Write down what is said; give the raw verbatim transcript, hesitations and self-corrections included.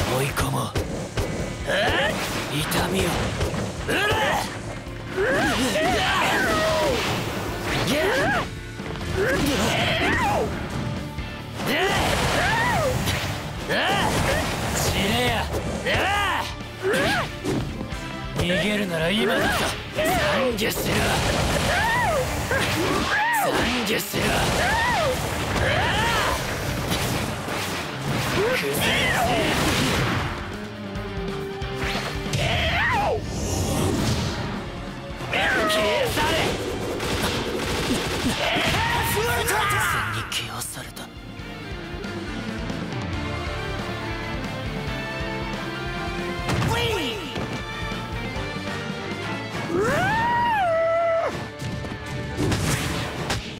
追い込もう。痛みをうら死ねや。逃げるなら今だぞ。懺悔しろ、懺悔しろ。崩れせ消え去れ。完全に気をされた。